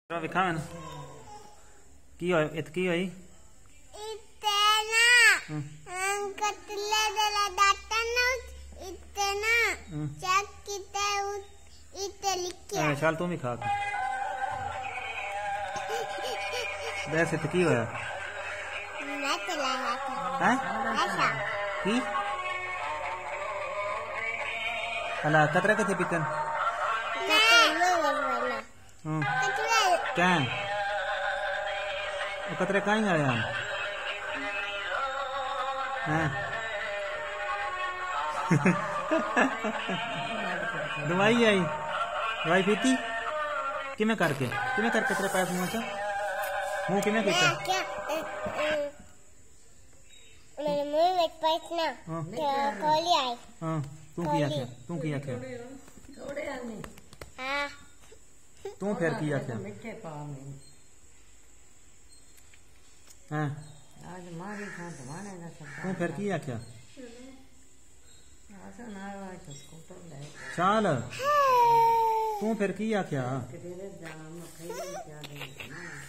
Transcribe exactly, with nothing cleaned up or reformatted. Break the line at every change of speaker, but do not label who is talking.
विखा मैंने की होय इत की होई
इतना कतले दला डाटा ना इतना चेक किते इते लिखिया
चल तू भी खा वैसे तो की होया
मैं चलाया
हैं
ऐसा
की अला कतरा के थे पितन
मैं
क्या कतरे कहीं आए हम दवाई आई दवाई पीती किमें करके किमें करके तेरे पैर मुंह से मुंह किमें पीता
क्या मेरे मुंह में पैस ना कोली आई
हां तू किया क्या तू किया क्या
थोड़े आने
हां
तू फिर किया क्या
मिठे पाव में
हां
आज मारी था तुम्हारे ना सब
तू फिर किया क्या
ऐसा ना आया तो स्कूटर ले
चल तू फिर किया क्या
तेरे जाम खैर क्या दे